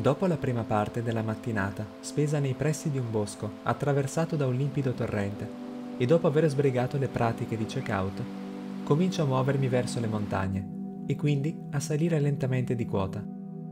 Dopo la prima parte della mattinata, spesa nei pressi di un bosco, attraversato da un limpido torrente, e dopo aver sbrigato le pratiche di check-out, comincio a muovermi verso le montagne, e quindi a salire lentamente di quota.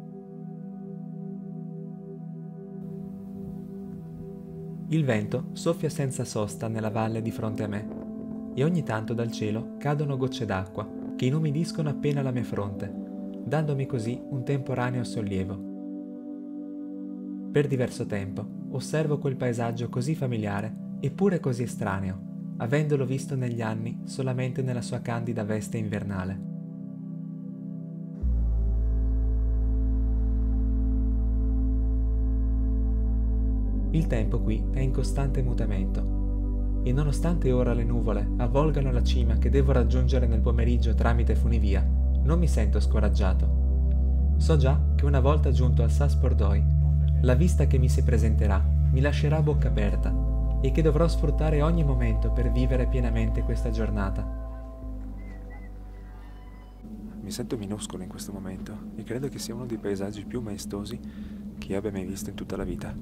Il vento soffia senza sosta nella valle di fronte a me, e ogni tanto dal cielo cadono gocce d'acqua che inumidiscono appena la mia fronte, dandomi così un temporaneo sollievo. Per diverso tempo osservo quel paesaggio così familiare eppure così estraneo, avendolo visto negli anni solamente nella sua candida veste invernale. Il tempo qui è in costante mutamento, e nonostante ora le nuvole avvolgano la cima che devo raggiungere nel pomeriggio tramite funivia, non mi sento scoraggiato. So già che una volta giunto al Sas Pordoi, la vista che mi si presenterà mi lascerà a bocca aperta e che dovrò sfruttare ogni momento per vivere pienamente questa giornata. Mi sento minuscolo in questo momento e credo che sia uno dei paesaggi più maestosi che io abbia mai visto in tutta la vita.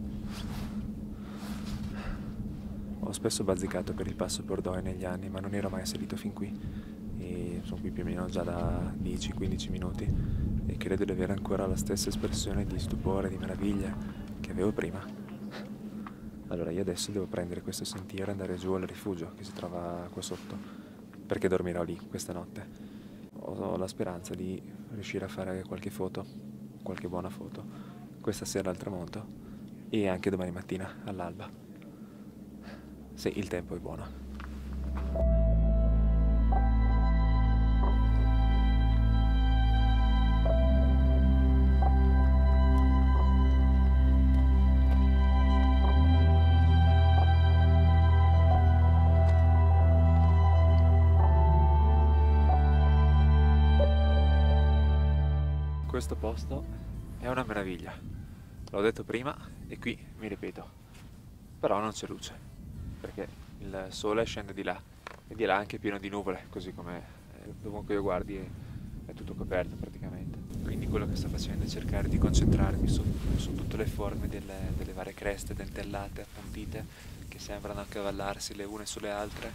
Ho spesso bazzicato per il Passo Pordoi negli anni, ma non ero mai salito fin qui e sono qui più o meno già da 10-15 minuti e credo di avere ancora la stessa espressione di stupore, di meraviglia che avevo prima. Allora io adesso devo prendere questo sentiero e andare giù al rifugio che si trova qua sotto, perché dormirò lì questa notte. Ho la speranza di riuscire a fare qualche foto, qualche buona foto, questa sera al tramonto e anche domani mattina all'alba. Sì, il tempo è buono. Questo posto è una meraviglia, l'ho detto prima e qui mi ripeto, però non c'è luce, perché il sole scende di là e di là è anche pieno di nuvole, così come dovunque io guardi è tutto coperto praticamente. Quindi quello che sto facendo è cercare di concentrarmi su tutte le forme delle varie creste dentellate, appuntite, che sembrano accavallarsi le une sulle altre.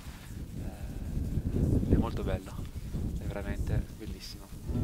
È molto bello, è veramente bellissimo.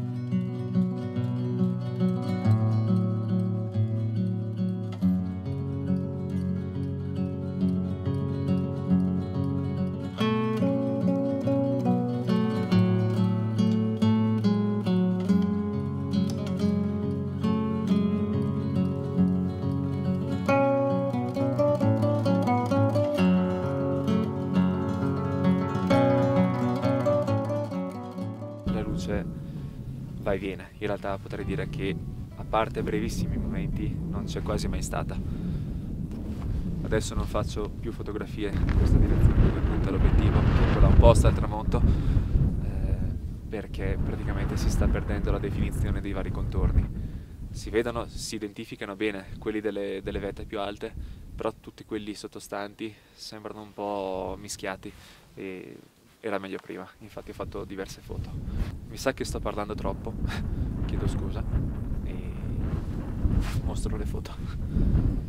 Va e viene, in realtà potrei dire che a parte brevissimi momenti non c'è quasi mai stata. Adesso non faccio più fotografie in questa direzione dove punta l'obiettivo, che è quella opposta al tramonto, perché praticamente si sta perdendo la definizione dei vari contorni. Si vedono, si identificano bene quelli delle vette più alte, però tutti quelli sottostanti sembrano un po' mischiati e era meglio prima, infatti ho fatto diverse foto. Mi sa che sto parlando troppo, chiedo scusa e mostro le foto.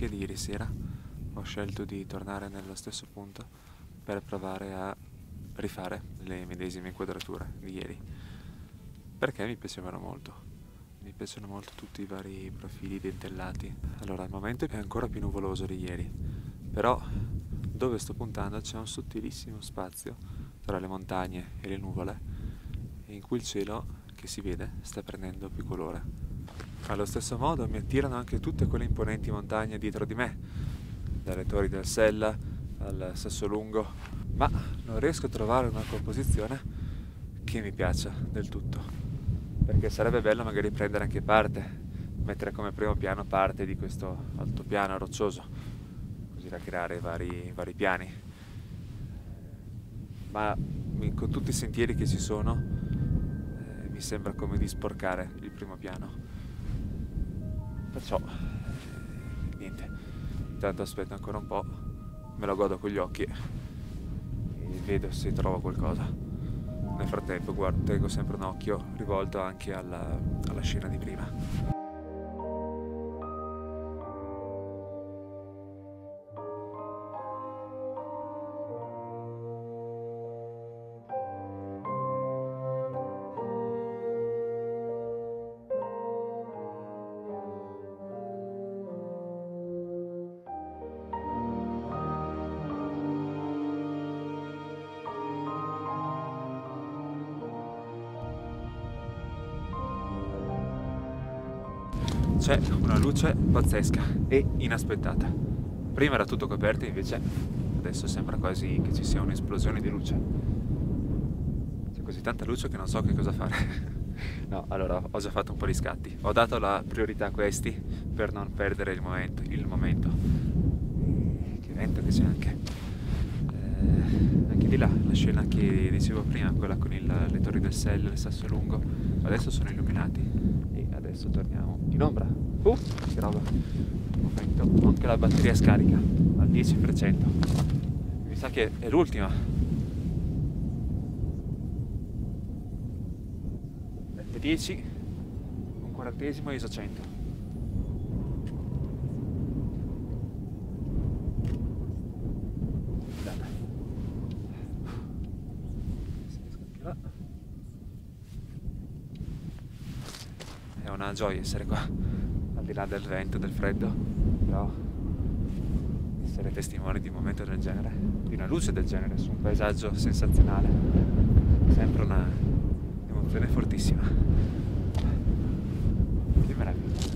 fotografie di ieri sera ho scelto di tornare nello stesso punto per provare a rifare le medesime inquadrature di ieri, perché mi piacevano molto. Mi piacciono molto tutti i vari profili dentellati. Allora, al momento è ancora più nuvoloso di ieri, però dove sto puntando c'è un sottilissimo spazio tra le montagne e le nuvole, in cui il cielo, che si vede, sta prendendo più colore. Allo stesso modo mi attirano anche tutte quelle imponenti montagne dietro di me, dalle Torri del Sella al Sassolungo, ma non riesco a trovare una composizione che mi piaccia del tutto, perché sarebbe bello magari prendere anche parte, mettere come primo piano parte di questo altopiano roccioso, così da creare vari piani. Ma con tutti i sentieri che ci sono, mi sembra come di sporcare il primo piano. Perciò, niente, intanto aspetto ancora un po', me lo godo con gli occhi e vedo se trovo qualcosa. Nel frattempo tengo sempre un occhio rivolto anche alla scena di prima. C'è una luce pazzesca e inaspettata. Prima era tutto coperto, invece adesso sembra quasi che ci sia un'esplosione di luce. C'è così tanta luce che non so che cosa fare. No, allora ho già fatto un po' di scatti. Ho dato la priorità a questi per non perdere il momento. Che vento che c'è anche. Anche di là, la scena che dicevo prima, quella con le Torri del Sella e il Sassolungo, adesso sono illuminati e adesso torniamo in ombra. Che roba! Un momento, anche la batteria scarica al 10%. Mi sa che è l'ultima. 10, un 40esimo ISO 100. È una gioia essere qua, al di là del vento, del freddo, però essere testimoni di un momento del genere, di una luce del genere su un paesaggio sensazionale, è sempre una emozione fortissima. Che meraviglia!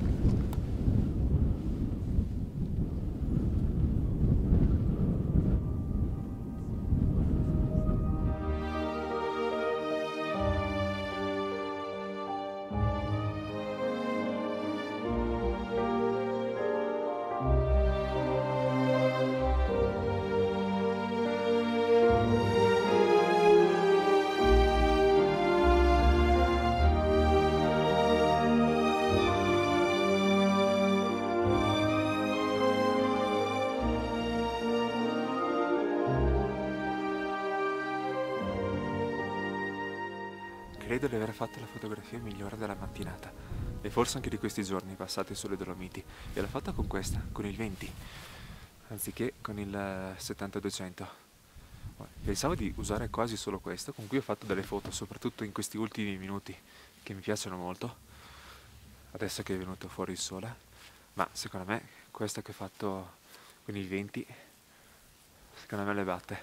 Credo di aver fatto la fotografia migliore della mattinata e forse anche di questi giorni passati sulle Dolomiti, e l'ho fatta con questa, con il 20 anziché con il 70-200. Pensavo di usare quasi solo questo, con cui ho fatto delle foto soprattutto in questi ultimi minuti che mi piacciono molto adesso che è venuto fuori il sole, ma secondo me questa che ho fatto con il 20 secondo me le batte.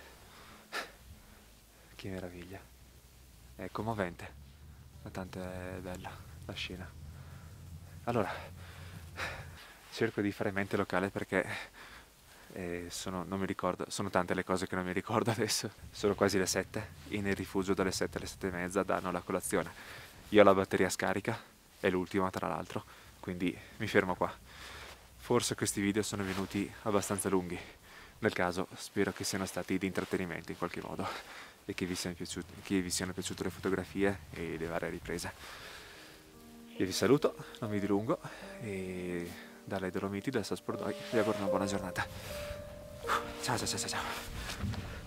Che meraviglia, è commovente, ma tanto è bella la scena. Allora, cerco di fare mente locale perché non mi ricordo, sono tante le cose che non mi ricordo adesso. Sono quasi le 7 e nel rifugio dalle 7 alle 7 e mezza danno la colazione. Io ho la batteria scarica, è l'ultima tra l'altro, quindi mi fermo qua. Forse questi video sono venuti abbastanza lunghi, nel caso spero che siano stati di intrattenimento in qualche modo e che vi siano piaciute le fotografie e le varie riprese. Io vi saluto, non vi dilungo, e dalle Dolomiti, dal Saspordoi vi auguro una buona giornata. Ciao ciao ciao ciao.